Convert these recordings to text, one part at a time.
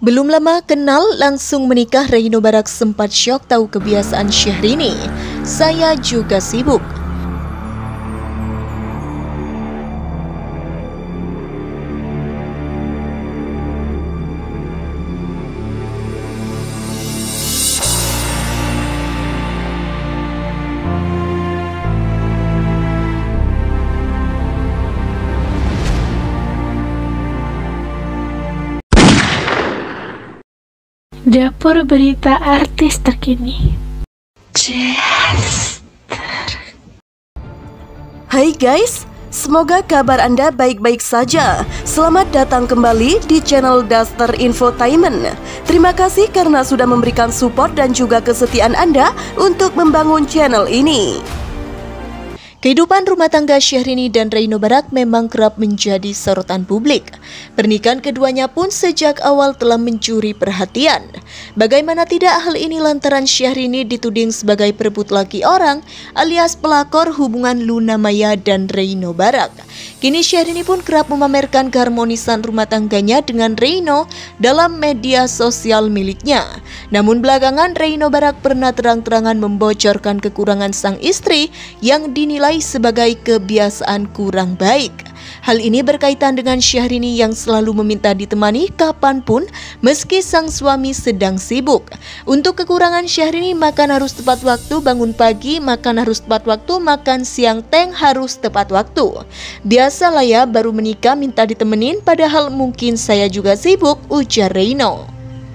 Belum lama kenal langsung menikah, Reino Barak sempat syok tahu kebiasaan Syahrini. Saya juga sibuk. Dapur berita artis terkini. Hai guys, semoga kabar Anda baik-baik saja. Selamat datang kembali di channel Daster Infotainment. Terima kasih karena sudah memberikan support dan juga kesetiaan Anda untuk membangun channel ini. Kehidupan rumah tangga Syahrini dan Reino Barak memang kerap menjadi sorotan publik. Pernikahan keduanya pun sejak awal telah mencuri perhatian. Bagaimana tidak, hal ini lantaran Syahrini dituding sebagai perebut laki orang alias pelakor hubungan Luna Maya dan Reino Barak. Kini Syahrini pun kerap memamerkan keharmonisan rumah tangganya dengan Reino dalam media sosial miliknya. Namun belakangan Reino Barak pernah terang-terangan membocorkan kekurangan sang istri yang dinilai sebagai kebiasaan kurang baik. Hal ini berkaitan dengan Syahrini yang selalu meminta ditemani kapanpun meski sang suami sedang sibuk. Untuk kekurangan Syahrini, makan harus tepat waktu, bangun pagi, makan harus tepat waktu, makan siang teng harus tepat waktu. Biasalah ya, baru menikah minta ditemenin padahal mungkin saya juga sibuk, ujar Reino.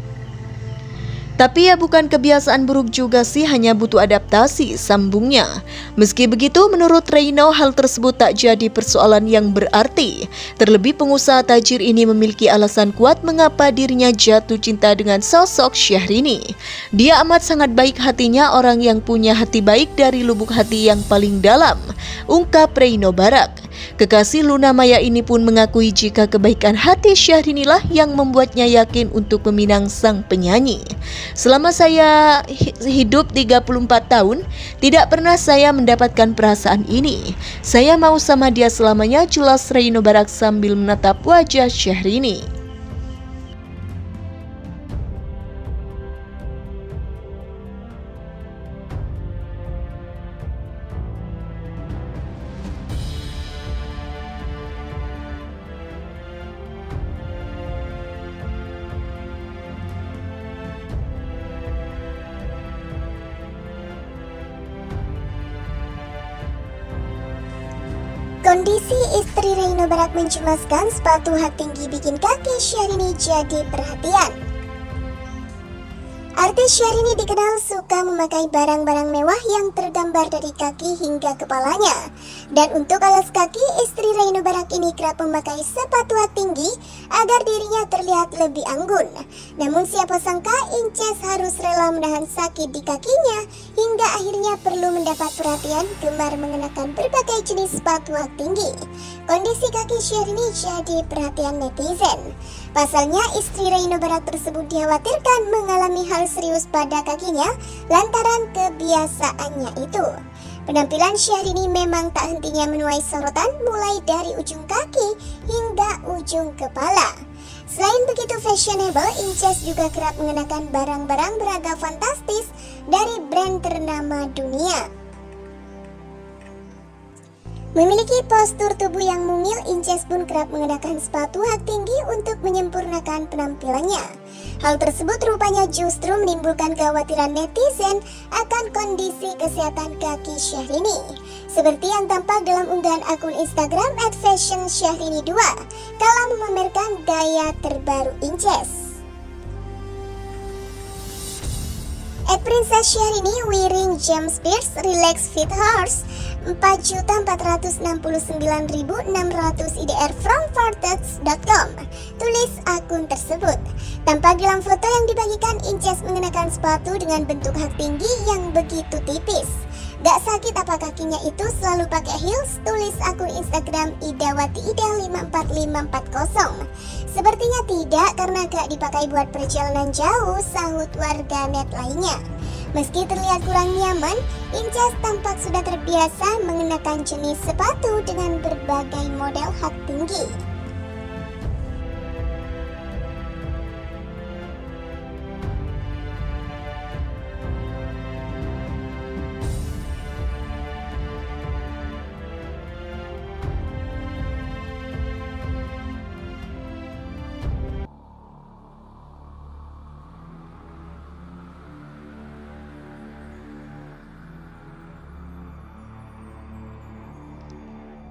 Tapi ya bukan kebiasaan buruk juga sih, hanya butuh adaptasi, sambungnya. Meski begitu, menurut Reino hal tersebut tak jadi persoalan yang berarti. Terlebih pengusaha tajir ini memiliki alasan kuat mengapa dirinya jatuh cinta dengan sosok Syahrini. Dia amat sangat baik hatinya, orang yang punya hati baik dari lubuk hati yang paling dalam, ungkap Reino Barak. Kekasih Luna Maya ini pun mengakui jika kebaikan hati Syahrini lah yang membuatnya yakin untuk meminang sang penyanyi. Selama saya hidup 34 tahun, tidak pernah saya mendapatkan perasaan ini. Saya mau sama dia selamanya, jelas Reino Barak sambil menatap wajah Syahrini. Kondisi istri Reino Barak mencemaskan, sepatu hak tinggi bikin kaki Syahrini jadi perhatian. Artis Syahrini dikenal suka memakai barang-barang mewah yang tergambar dari kaki hingga kepalanya. Dan untuk alas kaki, istri Reino Barak ini kerap memakai sepatu hak tinggi agar dirinya terlihat lebih anggun. Namun siapa sangka Inces harus rela menahan sakit di kakinya hingga akhirnya perlu mendapat perhatian gemar mengenakan berbagai jenis sepatu hak tinggi. Kondisi kaki Syahrini jadi perhatian netizen. Pasalnya istri Reino Barak tersebut dikhawatirkan mengalami hal serius pada kakinya lantaran kebiasaannya itu. Penampilan Syahrini memang tak hentinya menuai sorotan mulai dari ujung kaki hingga ujung kepala. Selain begitu fashionable, Inces juga kerap mengenakan barang-barang beragam fantastis dari brand ternama dunia. Memiliki postur tubuh yang mungil, Inces pun kerap mengenakan sepatu hak tinggi untuk menyempurnakan penampilannya. Hal tersebut rupanya justru menimbulkan kekhawatiran netizen akan kondisi kesehatan kaki Syahrini. Seperti yang tampak dalam unggahan akun Instagram @fashionsyahrini2 kala memamerkan gaya terbaru Inces. Princess Syahrini wearing James Pierce Relax Fit Horse 4.469.600 IDR from Farteds.com, tulis akun tersebut. Tampak dalam foto yang dibagikan, Inces mengenakan sepatu dengan bentuk hak tinggi yang begitu tipis. Gak sakit apa kakinya itu selalu pakai heels, tulis akun Instagram idawati54540. Sepertinya tidak, karena gak dipakai buat perjalanan jauh, sahut warganet lainnya. Meski terlihat kurang nyaman, Inces tampak sudah terbiasa mengenakan jenis sepatu dengan berbagai model hak tinggi.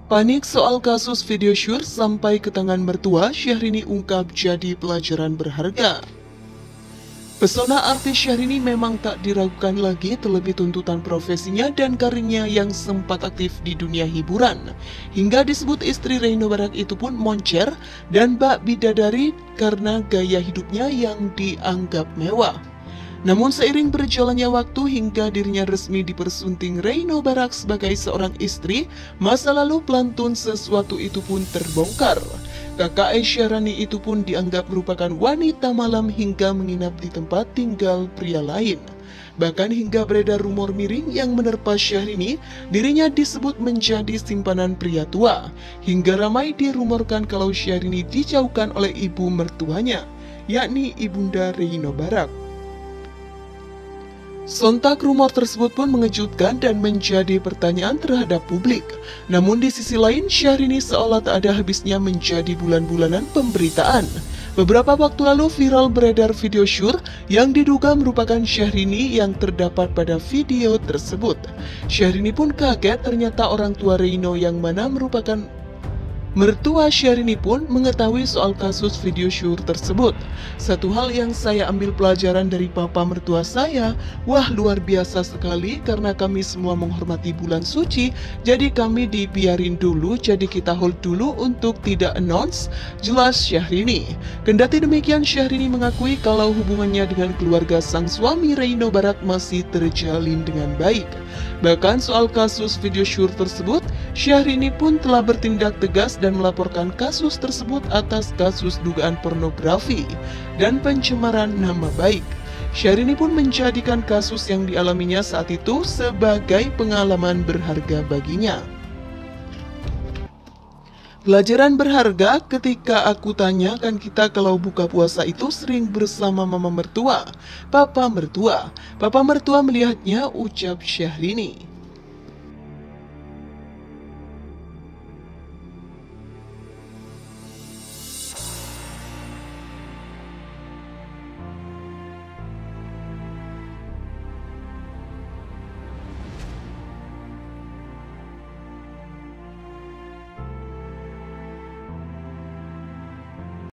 Panik soal kasus video syur sampai ke tangan mertua, Syahrini ungkap jadi pelajaran berharga. Pesona artis Syahrini memang tak diragukan lagi, terlebih tuntutan profesinya dan karirnya yang sempat aktif di dunia hiburan. Hingga disebut istri Reino Barak itu pun moncer dan bak bidadari karena gaya hidupnya yang dianggap mewah. Namun seiring berjalannya waktu hingga dirinya resmi dipersunting Reino Barak sebagai seorang istri, masa lalu pelantun sesuatu itu pun terbongkar. Kakak Syahrini itu pun dianggap merupakan wanita malam hingga menginap di tempat tinggal pria lain. Bahkan hingga beredar rumor miring yang menerpa Syahrini, dirinya disebut menjadi simpanan pria tua. Hingga ramai dirumorkan kalau Syahrini dijauhkan oleh ibu mertuanya, yakni Ibunda Reino Barak. Sontak rumor tersebut pun mengejutkan dan menjadi pertanyaan terhadap publik. Namun di sisi lain, Syahrini seolah tak ada habisnya menjadi bulan-bulanan pemberitaan. Beberapa waktu lalu viral beredar video syur yang diduga merupakan Syahrini yang terdapat pada video tersebut. Syahrini pun kaget ternyata orang tua Reino yang mana merupakan mertua Syahrini pun mengetahui soal kasus video syur tersebut. Satu hal yang saya ambil pelajaran dari papa mertua saya, wah luar biasa sekali karena kami semua menghormati bulan suci, jadi kami dibiarin dulu, jadi kita hold dulu untuk tidak announce, jelas Syahrini. Kendati demikian, Syahrini mengakui kalau hubungannya dengan keluarga sang suami Reino Barak masih terjalin dengan baik. Bahkan soal kasus video syur tersebut, Syahrini pun telah bertindak tegas dan melaporkan kasus tersebut atas kasus dugaan pornografi dan pencemaran nama baik. Syahrini pun menjadikan kasus yang dialaminya saat itu sebagai pengalaman berharga baginya. Pelajaran berharga ketika aku tanya, kan kita kalau buka puasa itu sering bersama mama mertua, papa mertua. Papa mertua melihatnya, ucap Syahrini.